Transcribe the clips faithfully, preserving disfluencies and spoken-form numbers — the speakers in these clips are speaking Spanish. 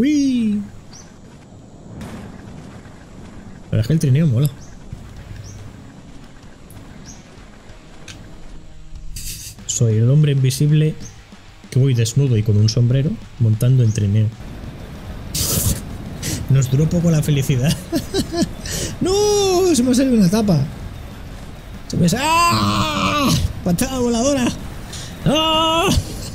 ¡Uy! La verdad es que el trineo mola. Soy el hombre invisible que voy desnudo y con un sombrero montando en trineo. Nos duró poco la felicidad. ¡No! Se me ha salido una tapa. Se me ha salido... ¡Ah! ¡Patada voladora! ¡Ah!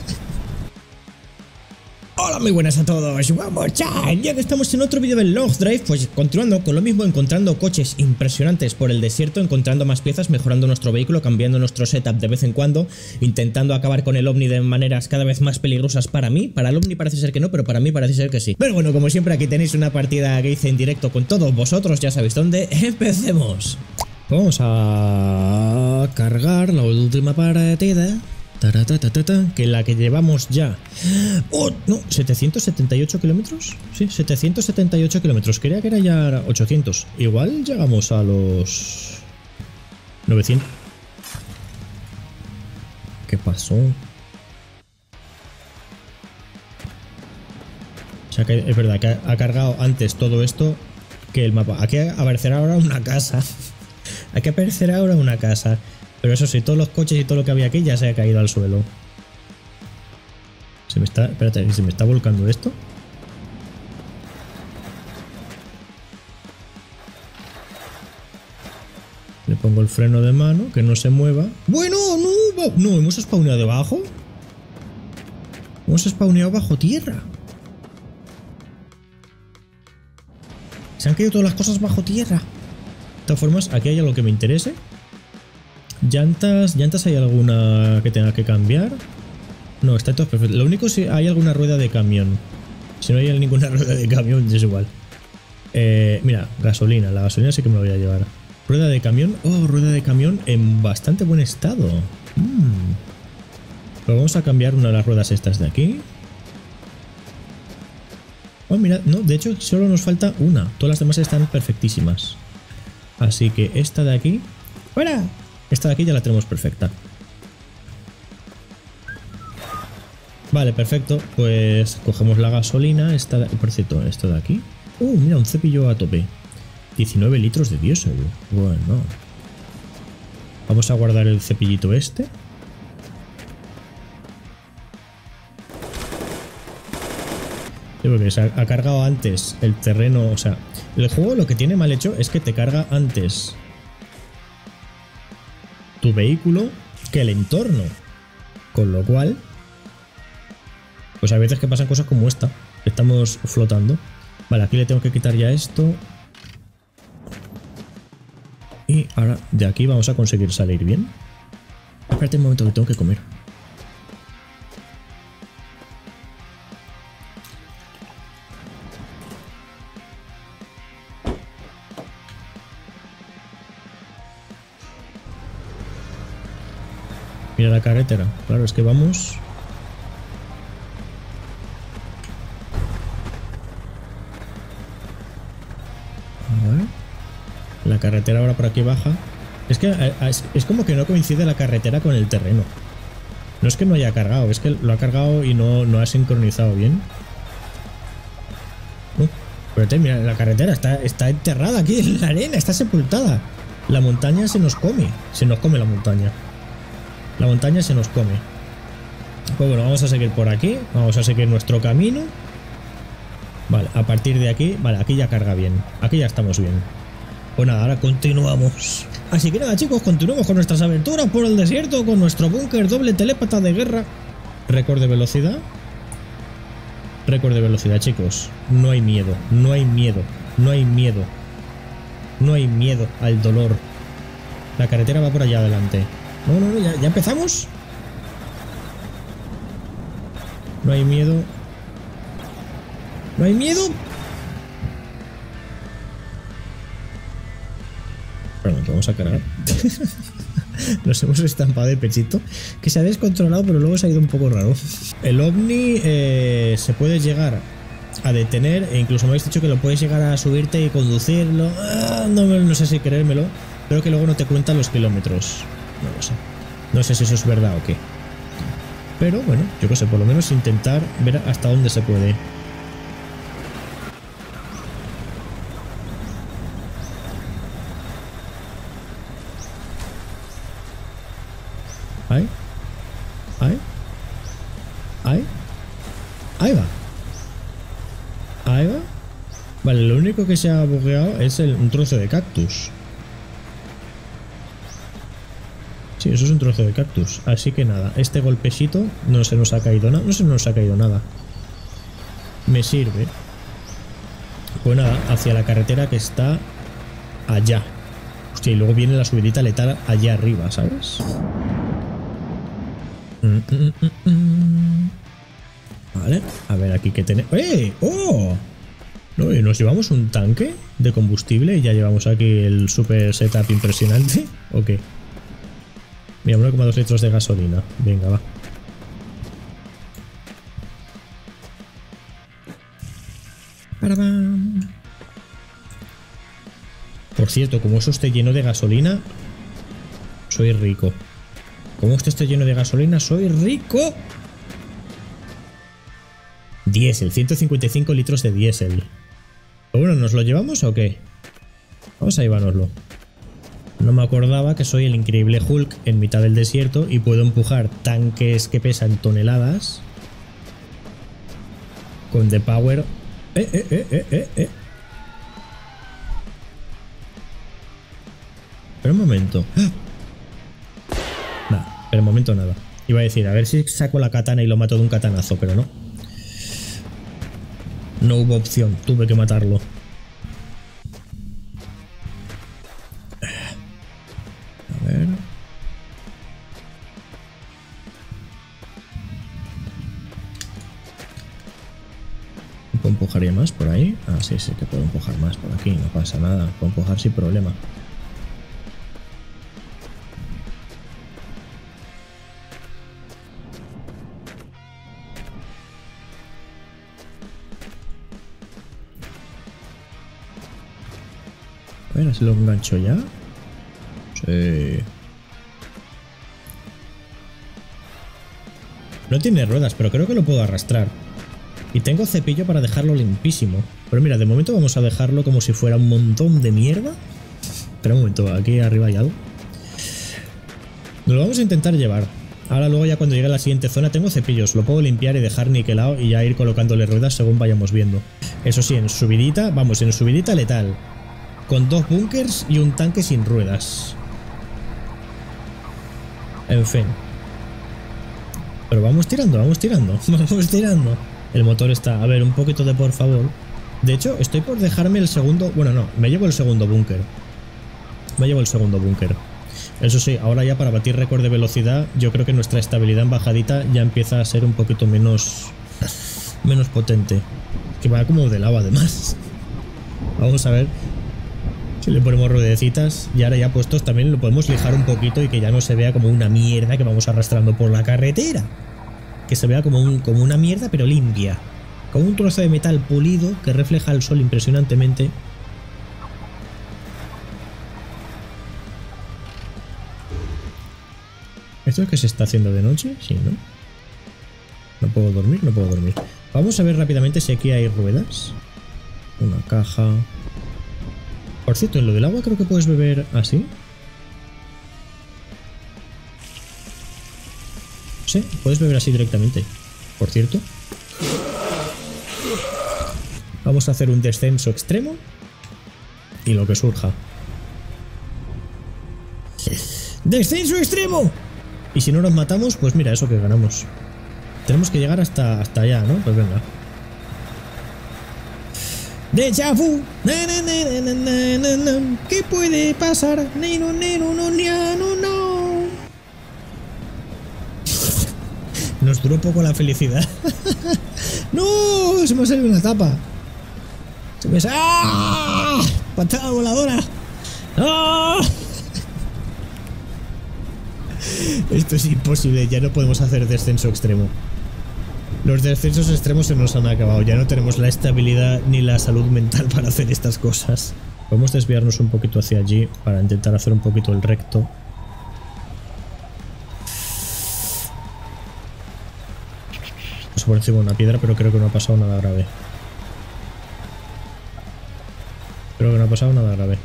Hola, muy buenas a todos. Vamos ya. Ya que estamos en otro vídeo del Long Drive, pues continuando con lo mismo, encontrando coches impresionantes por el desierto, encontrando más piezas, mejorando nuestro vehículo, cambiando nuestro setup de vez en cuando, intentando acabar con el Omni de maneras cada vez más peligrosas para mí. Para el Omni parece ser que no, pero para mí parece ser que sí. Pero bueno, como siempre, aquí tenéis una partida que hice en directo con todos vosotros, ya sabéis dónde. ¡Empecemos! Vamos a cargar la última partida. Taratatata, que la que llevamos ya. ¡Oh! No, ¿setecientos setenta y ocho kilómetros? Sí, setecientos setenta y ocho kilómetros. Creía que era ya ochocientos. Igual llegamos a los novecientos. ¿Qué pasó? O sea que es verdad que ha cargado antes todo esto que el mapa. Aquí aparecerá ahora una casa. Aquí aparecerá ahora una casa. Pero eso sí, todos los coches y todo lo que había aquí ya se ha caído al suelo. Se me está... Espérate, ¿se me está volcando esto? Le pongo el freno de mano, que no se mueva. ¡Bueno! ¡No! No, ¿hemos spawneado debajo? Hemos spawneado bajo tierra. Se han caído todas las cosas bajo tierra. De todas formas, aquí hay algo que me interese. Llantas, llantas, ¿hay alguna que tenga que cambiar? No, está todo perfecto. Lo único es si hay alguna rueda de camión. Si no hay ninguna rueda de camión, es igual. Eh, mira, gasolina. La gasolina sí que me la voy a llevar. Rueda de camión. Oh, rueda de camión en bastante buen estado. Mm. Pero vamos a cambiar una de las ruedas estas de aquí. Oh, mira, no, de hecho solo nos falta una. Todas las demás están perfectísimas. Así que esta de aquí... ¡Fuera! Esta de aquí ya la tenemos perfecta. Vale, perfecto. Pues cogemos la gasolina. Esta de... Por cierto, esto de aquí. Uh, mira, un cepillo a tope. diecinueve litros de diésel. Bueno. Vamos a guardar el cepillito este. Sí, porque se ha, ha cargado antes el terreno. O sea, el juego lo que tiene mal hecho es que te carga antes tu vehículo que el entorno, con lo cual pues a veces que pasan cosas como esta, estamos flotando. Vale, aquí le tengo que quitar ya esto y ahora de aquí vamos a conseguir salir bien. Espérate un momento que tengo que comer. Mira la carretera. Claro, es que vamos... A ver. La carretera ahora por aquí baja. Es que es, es como que no coincide la carretera con el terreno. No es que no haya cargado, es que lo ha cargado y no, no ha sincronizado bien. Uh, espérate, mira, la carretera está, está enterrada aquí en la arena, está sepultada. La montaña se nos come. Se nos come la montaña. La montaña se nos come. Pues bueno, vamos a seguir por aquí. Vamos a seguir nuestro camino. Vale, a partir de aquí... Vale, aquí ya carga bien. Aquí ya estamos bien. Pues nada, ahora continuamos. Así que nada, chicos, continuamos con nuestras aventuras por el desierto, con nuestro búnker doble telépata de guerra. Récord de velocidad. Récord de velocidad, chicos. No hay miedo, no hay miedo, no hay miedo. No hay miedo al dolor. La carretera va por allá adelante. No, no, no, ¿ya, ya empezamos? No hay miedo. ¿No hay miedo? Perdón, que vamos a cargar. Nos hemos estampado de pechito. Que se ha descontrolado, pero luego se ha ido un poco raro. El Omni eh, se puede llegar a detener. E incluso me habéis dicho que lo puedes llegar a subirte y conducirlo. Ah, no, no sé si creérmelo. Pero que luego no te cuentan los kilómetros. No lo sé. No sé si eso es verdad o qué. Pero bueno, yo qué sé, por lo menos intentar ver hasta dónde se puede. Ahí va. Vale, lo único que se ha bugueado es el, un trozo de cactus. Sí, eso es un trozo de cactus. Así que nada, este golpecito no se nos ha caído nada. No se nos ha caído nada. Me sirve. Pues nada, hacia la carretera que está allá. Hostia, y luego viene la subidita letal allá arriba, ¿sabes? Mm, mm, mm, mm. Vale, a ver aquí que tenemos. ¡Eh! ¡Oh! No, ¿y nos llevamos un tanque de combustible y ya llevamos aquí el super setup impresionante? ¿O qué? Mira, uno coma dos litros de gasolina. Venga, va. Por cierto, como eso esté lleno de gasolina, soy rico. Como esto esté lleno de gasolina, soy rico. Diésel, ciento cincuenta y cinco litros de diésel. Bueno, ¿nos lo llevamos o qué? Vamos a llevárnoslo. No me acordaba que soy el increíble Hulk en mitad del desierto y puedo empujar tanques que pesan toneladas con The Power. Eh, eh, eh, eh, eh, eh. Pero un momento. ¡Ah! Nada, pero un momento nada. Iba a decir, a ver si saco la katana y lo mato de un katanazo, pero no. No hubo opción, tuve que matarlo. A ver. ¿Puedo empujar ya más por ahí? Ah, sí, sí que puedo empujar más por aquí, no pasa nada. Puedo empujar sin problema. A ver, ¿se lo engancho ya? Sí. No tiene ruedas, pero creo que lo puedo arrastrar. Y tengo cepillo para dejarlo limpísimo. Pero mira, de momento vamos a dejarlo como si fuera un montón de mierda. Espera un momento, aquí arriba hay algo. Nos lo vamos a intentar llevar. Ahora luego ya cuando llegue a la siguiente zona tengo cepillos. Lo puedo limpiar y dejar niquelado y ya ir colocándole ruedas según vayamos viendo. Eso sí, en subidita, vamos, en subidita letal. Con dos bunkers y un tanque sin ruedas. En fin. Pero vamos tirando, vamos tirando, vamos tirando. El motor está... A ver, un poquito de por favor. De hecho, estoy por dejarme el segundo... Bueno, no, me llevo el segundo búnker. Me llevo el segundo búnker. Eso sí, ahora ya para batir récord de velocidad, yo creo que nuestra estabilidad en bajadita ya empieza a ser un poquito menos... menos potente. Que va como de lado además. Vamos a ver... Si le ponemos ruedecitas y ahora ya puestos también lo podemos lijar un poquito y que ya no se vea como una mierda que vamos arrastrando por la carretera. Que se vea como, un, como una mierda pero limpia. Como un trozo de metal pulido que refleja el sol impresionantemente. ¿Esto es que se está haciendo de noche? Sí, ¿no? No puedo dormir, no puedo dormir. Vamos a ver rápidamente si aquí hay ruedas. Una caja... Por cierto, en lo del agua creo que puedes beber así. Sí, puedes beber así directamente. Por cierto. Vamos a hacer un descenso extremo. Y lo que surja. ¡Descenso extremo! Y si no nos matamos, pues mira, eso que ganamos. Tenemos que llegar hasta, hasta allá, ¿no? Pues venga. Déjà vu. Na, na, na, na, na, na, na. ¿Qué puede pasar? Neno, neno, no, no, no. Nos duró poco la felicidad. ¡No! Se me ha salido una tapa. Se me ha salido... ¡Ah! ¡Patada voladora! ¡Ah! Esto es imposible. Ya no podemos hacer descenso extremo. Los descensos extremos se nos han acabado. Ya no tenemos la estabilidad ni la salud mental para hacer estas cosas. Podemos desviarnos un poquito hacia allí para intentar hacer un poquito el recto. Paso por encima de una piedra, pero creo que no ha pasado nada grave. Creo que no ha pasado nada grave.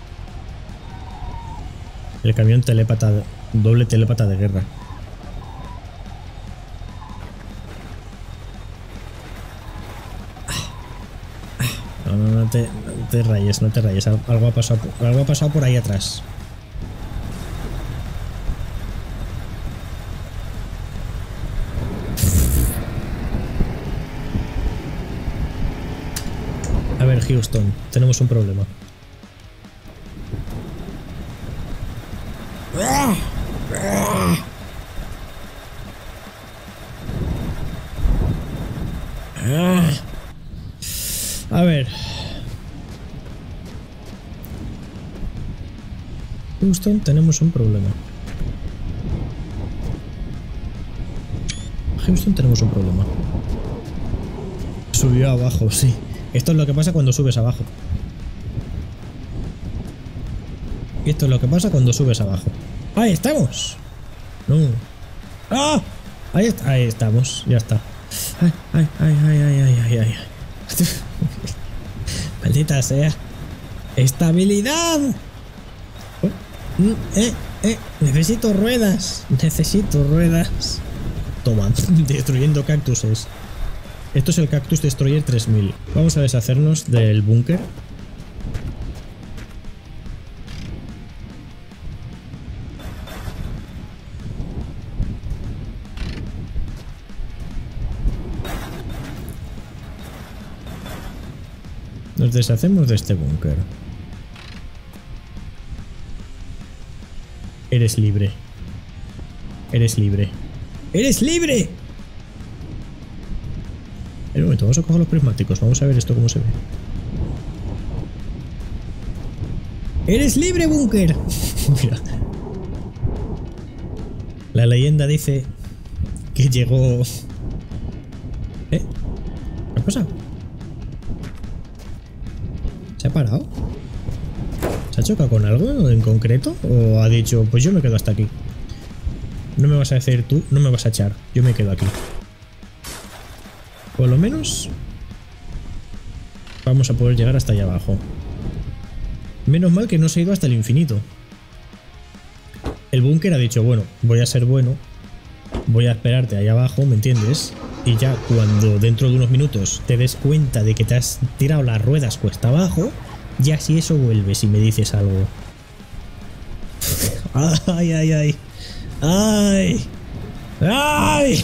El camión telépata, doble telépata de guerra. no, no, te, no te rayes, no te rayes. Algo ha pasado, algo ha pasado por ahí atrás. A ver, Houston, tenemos un problema. A ver. Houston, tenemos un problema. Houston, tenemos un problema. Subió abajo, sí. Esto es lo que pasa cuando subes abajo. Esto es lo que pasa cuando subes abajo. ¡Ahí estamos! No. ¡Ah! Ahí, está, ahí estamos, ya está. ¡Ay, ay, ay, ay, ay, ay, ay, ay! ¡Maldita sea! ¡Estabilidad! Eh, eh, necesito ruedas. Necesito ruedas. Toma, destruyendo cactuses. Esto es el Cactus Destroyer tres mil. Vamos a deshacernos del búnker. Nos deshacemos de este búnker. Eres libre. Eres libre. ¡Eres libre! Un momento, vamos a coger los prismáticos. Vamos a ver esto cómo se ve. ¡Eres libre, búnker! Mira. La leyenda dice que llegó... ¿Eh? ¿Qué pasa? ¿Se ha parado? ¿Se ha chocado con algo en concreto? ¿O ha dicho, pues yo me quedo hasta aquí? No me vas a decir tú, no me vas a echar. Yo me quedo aquí. Por lo menos vamos a poder llegar hasta allá abajo. Menos mal que no se ha ido hasta el infinito. El búnker ha dicho, bueno, voy a ser bueno, voy a esperarte allá abajo, ¿me entiendes? Y ya cuando dentro de unos minutos te des cuenta de que te has tirado las ruedas cuesta abajo, ya si eso vuelves y me dices algo. Ay, ay, ay. Ay. Ay.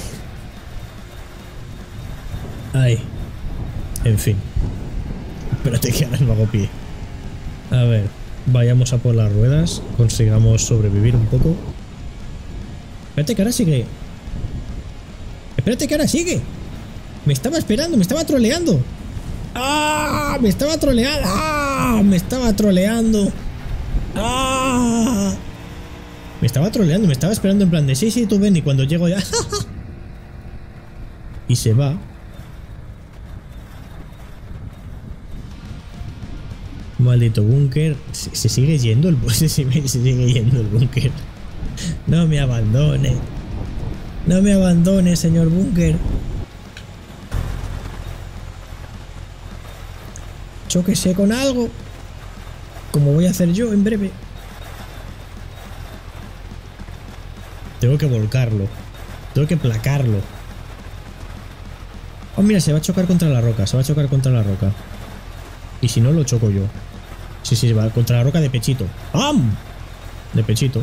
Ay. En fin. Espérate que ahora no hago pie. A ver. Vayamos a por las ruedas. Consigamos sobrevivir un poco. Espérate que ahora sigue. Espérate que ahora sigue. Me estaba esperando, me estaba troleando. ¡Ah! Me estaba troleando. ¡Ah! Me estaba troleando. ¡Ah! Me estaba troleando, me estaba esperando en plan de sí, sí, tú ven, y cuando llego ya... y se va. Maldito búnker. Se, se sigue yendo el se, se sigue yendo el búnker. No me abandone. No me abandone, señor búnker. Chóquese con algo. Como voy a hacer yo en breve. Tengo que volcarlo. Tengo que placarlo. Oh, mira, se va a chocar contra la roca. Se va a chocar contra la roca. Y si no, lo choco yo. Sí, sí, va contra la roca de pechito. ¡Am! De pechito.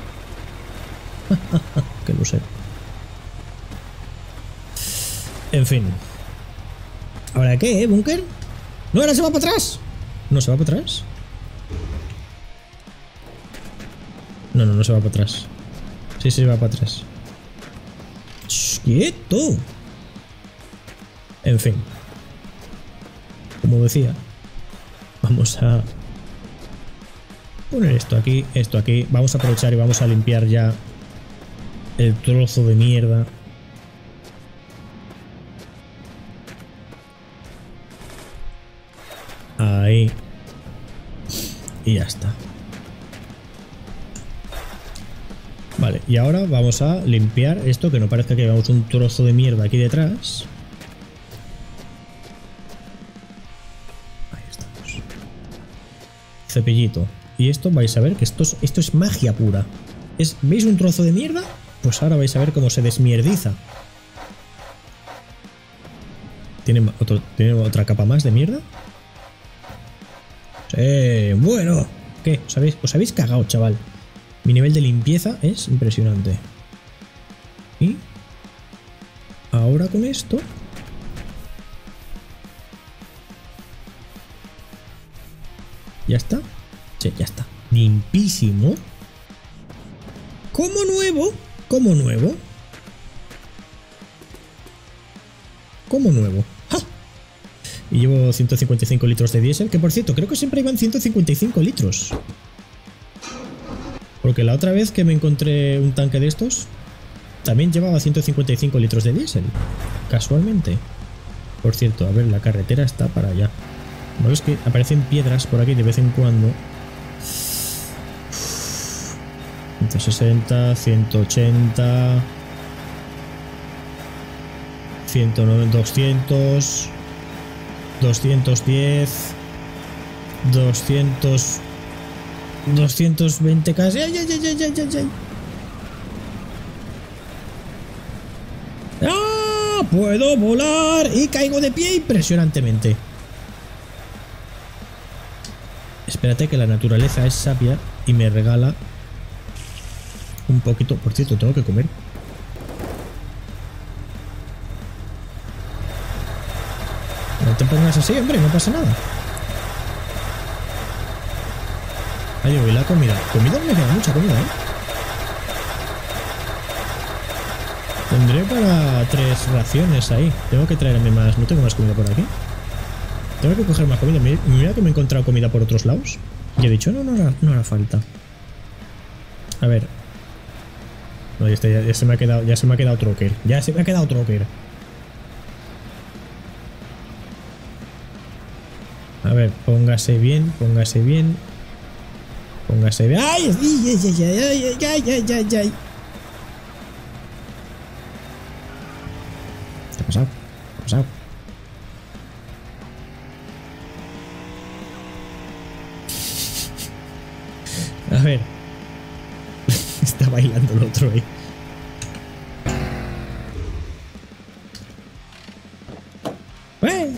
Que lo sé. En fin. ¿Ahora qué, eh, búnker? ¡No, ahora se va para atrás! ¿No se va para atrás? No, no, no se va para atrás. Sí, sí, va para atrás. ¡Shh, quieto! En fin. Como decía, vamos a poner esto aquí, esto aquí. Vamos a aprovechar y vamos a limpiar ya el trozo de mierda. Ahí. Y ya está. Vale, y ahora vamos a limpiar esto, que no parezca que llevamos un trozo de mierda aquí detrás. Ahí estamos. Cepillito. Y esto vais a ver que esto es, esto es magia pura. Es, ¿veis un trozo de mierda? Pues ahora vais a ver cómo se desmierdiza. ¿Tiene, otro, ¿Tiene otra capa más de mierda? Sí, bueno. ¿Qué? ¿Os habéis, os habéis cagado, chaval? Mi nivel de limpieza es impresionante. Y ahora con esto... ¿Ya está? Sí, ya está. Limpísimo. Como nuevo. Como nuevo. Como nuevo. ¡Ja! Y llevo ciento cincuenta y cinco litros de diésel, que por cierto, creo que siempre iban ciento cincuenta y cinco litros. Porque la otra vez que me encontré un tanque de estos, también llevaba ciento cincuenta y cinco litros de diésel. Casualmente. Por cierto, a ver, la carretera está para allá. ¿No ves que aparecen piedras por aquí de vez en cuando? ciento sesenta, ciento ochenta... ciento noventa, doscientos... doscientos diez... doscientos... doscientos veinte casi... ¡Ay, ay, ay, ay, ay, ay! ¡Ah! ¡Puedo volar! Y caigo de pie impresionantemente. Espérate que la naturaleza es sabia y me regala un poquito... Por cierto, tengo que comer. No te pongas así, hombre, no pasa nada. Ahí voy, la comida. Comida me queda mucha comida, ¿eh? Tendré para tres raciones ahí. Tengo que traerme más... No tengo más comida por aquí. Tengo que coger más comida. Mira que me he encontrado comida por otros lados. Y he dicho, no, no, no, no hará falta. A ver. No, ya, está, ya, ya se me ha quedado, ya se me ha quedado troquer. Ya se me ha quedado troquer. A ver, póngase bien, póngase bien. Póngase bien. ¡Ay! ¡Ay, ay, ay, ay, ay, ay, ay, ay! ¿Qué ha pasado? ¿Qué ha pasado? A ver. Está bailando el otro ahí. ¡Eh!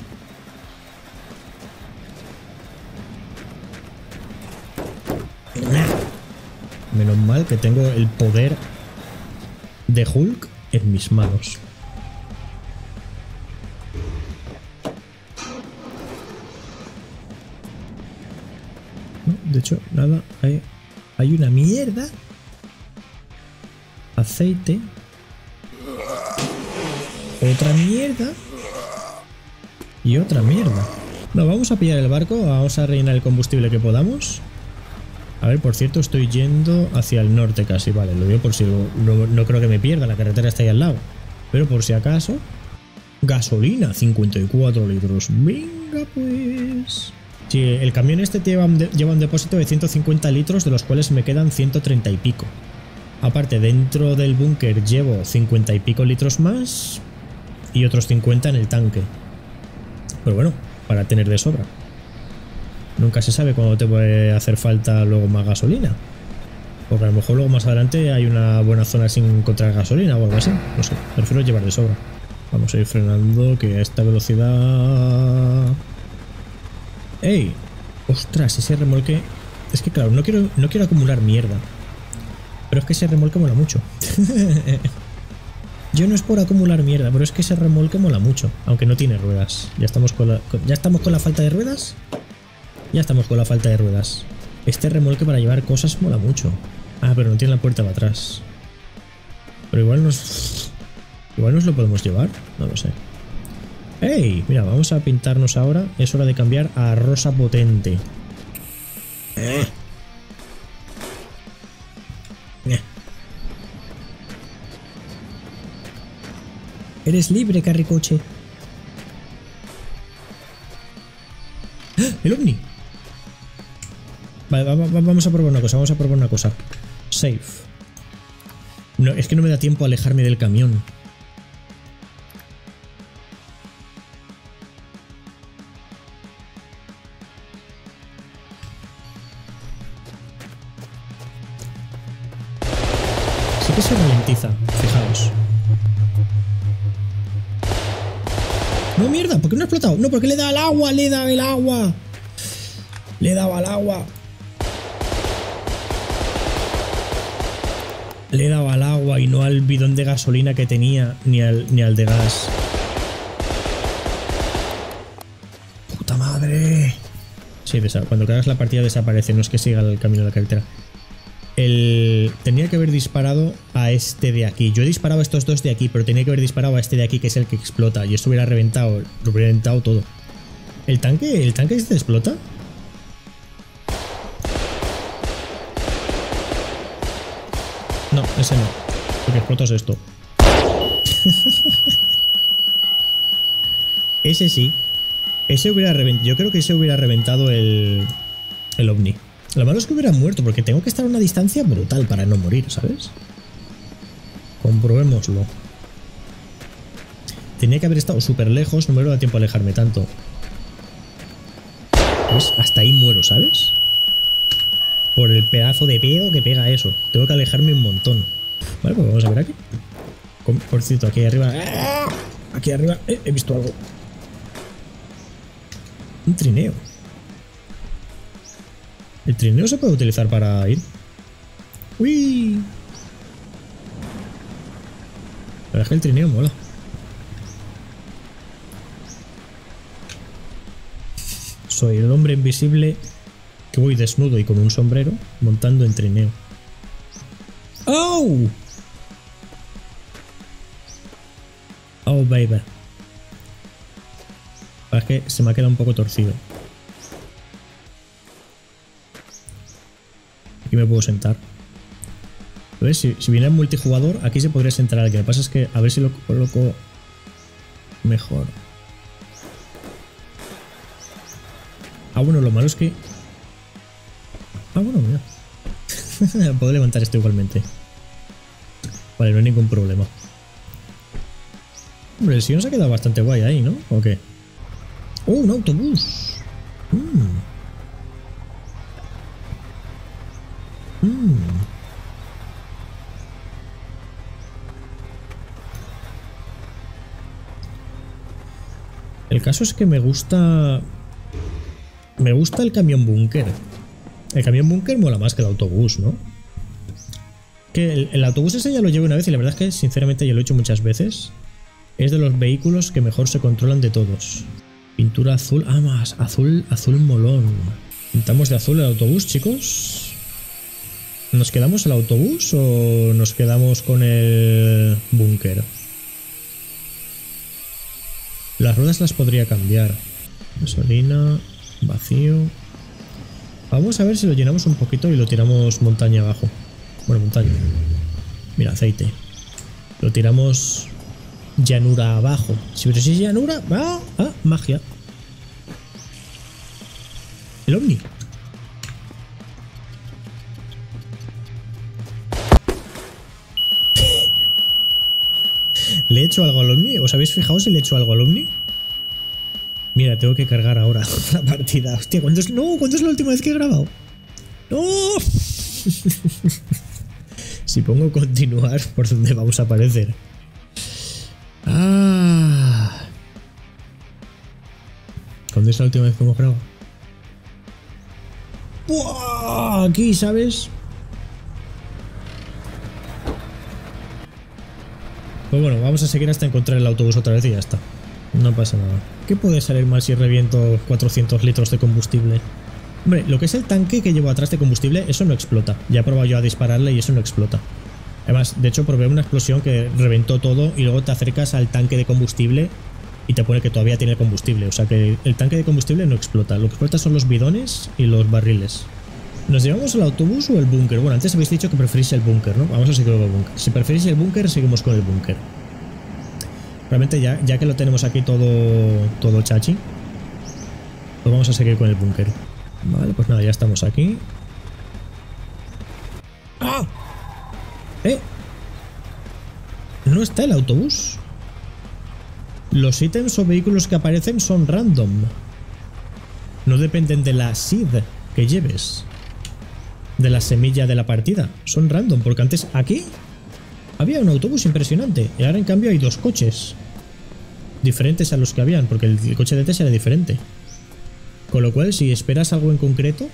Menos mal que tengo el poder de Hulk en mis manos. No, de hecho, nada, hay, hay una mierda. Aceite. Otra mierda. Y otra mierda. No, vamos a pillar el barco, vamos a rellenar el combustible que podamos. A ver, por cierto, estoy yendo hacia el norte casi, vale, lo digo por si no, no creo que me pierda, la carretera está ahí al lado. Pero por si acaso, gasolina, cincuenta y cuatro litros. Venga pues. Sí, el camión este lleva, lleva un depósito de ciento cincuenta litros, de los cuales me quedan ciento treinta y pico. Aparte, dentro del búnker llevo cincuenta y pico litros más y otros cincuenta en el tanque. Pero bueno, para tener de sobra. Nunca se sabe cuándo te puede hacer falta luego más gasolina. Porque a lo mejor luego más adelante hay una buena zona sin encontrar gasolina o algo así. No sé, prefiero llevar de sobra. Vamos a ir frenando, que a esta velocidad... ¡Ey! ¡Ostras! Ese remolque... Es que claro, no quiero, no quiero acumular mierda. Pero es que ese remolque mola mucho. Yo no es por acumular mierda, pero es que ese remolque mola mucho. Aunque no tiene ruedas. ¿Ya estamos con la, ya estamos con la falta de ruedas? Ya estamos con la falta de ruedas. Este remolque para llevar cosas mola mucho. Ah, pero no tiene la puerta de atrás. Pero igual nos... Igual nos lo podemos llevar. No lo sé. ¡Ey! Mira, vamos a pintarnos ahora. Es hora de cambiar a rosa potente. Eh. Eh. Eres libre, carricoche. ¡Ah! ¡El ovni! Vale, va, va, vamos a probar una cosa, vamos a probar una cosa. Safe. No, es que no me da tiempo a alejarme del camión. Sí que se ralentiza, fijaos. No, mierda, ¿por qué no ha explotado? No, porque le da el agua, le da el agua. Le he dado al agua. Le he dado al agua y no al bidón de gasolina que tenía, ni al, ni al de gas. ¡Puta madre! Sí, cuando cargas la partida desaparece, no es que siga el camino de la carretera. El... Tenía que haber disparado a este de aquí. Yo he disparado a estos dos de aquí, pero tenía que haber disparado a este de aquí, que es el que explota. Y esto hubiera reventado, lo hubiera reventado todo. ¿El tanque? ¿El tanque este explota? No, ese no. Porque explota es esto. Ese sí. Ese hubiera reventado. Yo creo que ese hubiera reventado el, el ovni. Lo malo es que hubiera muerto, porque tengo que estar a una distancia brutal para no morir, ¿sabes? Comprobémoslo. Tenía que haber estado súper lejos, no me da tiempo a alejarme tanto. Pues hasta ahí muero, ¿sabes? Por el pedazo de pedo que pega eso. Tengo que alejarme un montón. Vale, pues vamos a ver aquí. Por cierto, aquí arriba... Aquí arriba eh, he visto algo. Un trineo. ¿El trineo se puede utilizar para ir? ¡Uy! La verdad es que el trineo mola. Soy el hombre invisible que voy desnudo y con un sombrero montando en trineo. ¡Oh! Oh, baby. Es que se me ha quedado un poco torcido. Aquí me puedo sentar. ¿Ves? Si, si viene el multijugador, aquí se podría sentar alguien. Lo que pasa es que a ver si lo coloco mejor. Ah, bueno, lo malo es que... Ah, bueno, mira. Puedo levantar esto igualmente. Vale, no hay ningún problema. Hombre, el sillón se ha quedado bastante guay ahí, ¿no? ¿O qué? ¡Oh, un autobús! Mm. Mm. El caso es que me gusta... Me gusta el camión búnker. El camión búnker mola más que el autobús, ¿no? Que el, el autobús ese ya lo llevo una vez y la verdad es que sinceramente ya lo he hecho muchas veces. Es de los vehículos que mejor se controlan de todos. Pintura azul. Ah, más. Azul, azul molón. Pintamos de azul el autobús, chicos. ¿Nos quedamos el autobús o nos quedamos con el búnker? Las ruedas las podría cambiar. Gasolina, vacío. Vamos a ver si lo llenamos un poquito y lo tiramos montaña abajo. Bueno, montaña. Mira, aceite. Lo tiramos llanura abajo. Si pero si es llanura... ¡Ah! ¡Ah! Magia. El ovni. ¿Le he hecho algo al ovni? ¿Os habéis fijado si le he hecho algo al ovni? Mira, tengo que cargar ahora la partida. Hostia, ¿cuándo es? No, ¿cuándo es la última vez que he grabado? ¡No! Si pongo continuar, ¿por dónde vamos a aparecer? Ah. ¿Cuándo es la última vez que hemos grabado? ¡Buah! Aquí, ¿sabes? Pues bueno, vamos a seguir hasta encontrar el autobús otra vez y ya está. No pasa nada. ¿Qué puede salir mal si reviento cuatrocientos litros de combustible? Hombre, lo que es el tanque que llevo atrás de combustible, eso no explota. Ya he probado yo a dispararle y eso no explota. Además, de hecho, probé una explosión que reventó todo y luego te acercas al tanque de combustible y te pone que todavía tiene combustible. O sea que el tanque de combustible no explota. Lo que explota son los bidones y los barriles. ¿Nos llevamos el autobús o el búnker? Bueno, antes habéis dicho que preferís el búnker, ¿no? Vamos a seguir con el búnker. Si preferís el búnker, seguimos con el búnker. Realmente ya, ya que lo tenemos aquí todo, todo chachi, pues vamos a seguir con el búnker. Vale, pues nada, ya estamos aquí. ¡Ah! ¿Eh? No está el autobús. Los ítems o vehículos que aparecen son random. No dependen de la seed que lleves. De la semilla de la partida. Son random, porque antes aquí había un autobús impresionante. Y ahora en cambio hay dos coches diferentes a los que habían, porque el, el coche de Tess era diferente. Con lo cual, si esperas algo en concreto,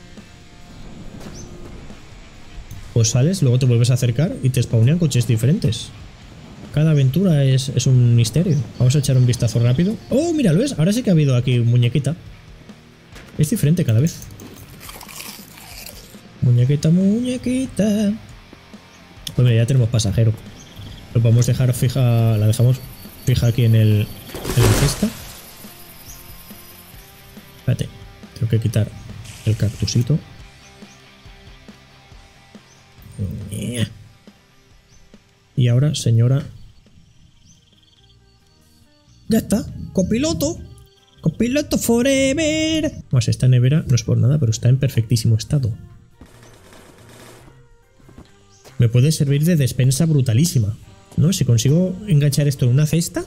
pues sales, luego te vuelves a acercar y te spawnean coches diferentes. Cada aventura es, es un misterio. Vamos a echar un vistazo rápido. ¡Oh, mira, lo es! Ahora sí que ha habido aquí muñequita. Es diferente cada vez. Muñequita, muñequita. Pues mira, ya tenemos pasajero. Lo podemos dejar fija... La dejamos fija aquí en el... En la cesta. Espérate. Tengo que quitar el cactusito. Y ahora, señora... Ya está. Copiloto. Copiloto forever. Pues esta nevera no es por nada, pero está en perfectísimo estado. Me puede servir de despensa brutalísima, ¿no? Si consigo enganchar esto en una cesta,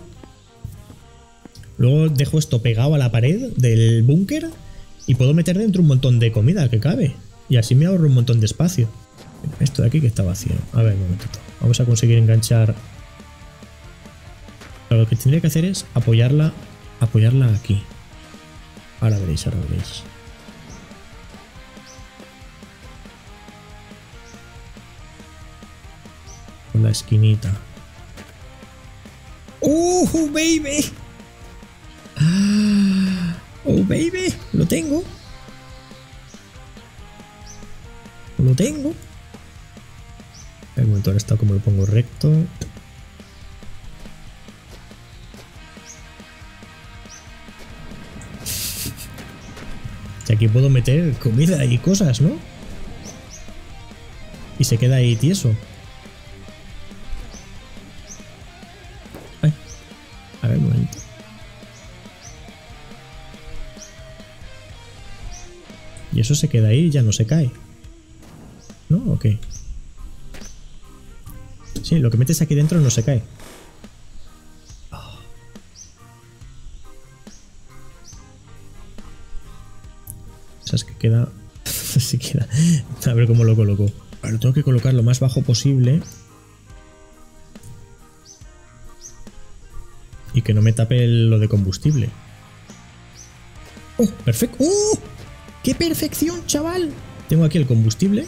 luego dejo esto pegado a la pared del búnker y puedo meter dentro un montón de comida que cabe. Y así me ahorro un montón de espacio. Esto de aquí que está vacío. A ver, un momentito. Vamos a conseguir enganchar... Lo que tendría que hacer es apoyarla, apoyarla aquí. Ahora veréis, ahora veréis. Con la esquinita. ¡Oh, baby! Ah, ¡oh, baby! Lo tengo. Lo tengo. Un momento, ahora está como lo pongo recto. Y aquí puedo meter comida y cosas, ¿no? Y se queda ahí tieso. Ay. A ver, un momento. Y eso se queda ahí y ya no se cae. ¿No? ¿O qué? Sí, lo que metes aquí dentro no se cae. O sea, es que queda... sí queda... A ver cómo lo coloco. Ahora tengo que colocar lo más bajo posible. Y que no me tape lo de combustible. ¡Oh! ¡Perfecto! ¡Oh! ¡Qué perfección, chaval! Tengo aquí el combustible.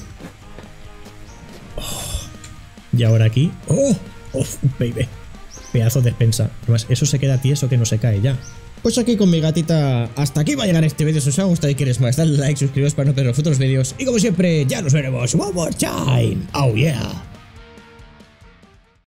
Oh, y ahora aquí... ¡Oh! ¡Oh, baby! Pedazo de despensa. Además, eso se queda tieso que no se cae ya. Pues aquí con mi gatita, hasta aquí va a llegar este vídeo. Si os ha gustado y queréis más, dadle like, suscribiros para no perder los futuros vídeos. Y como siempre, ya nos veremos. One more time. Oh yeah.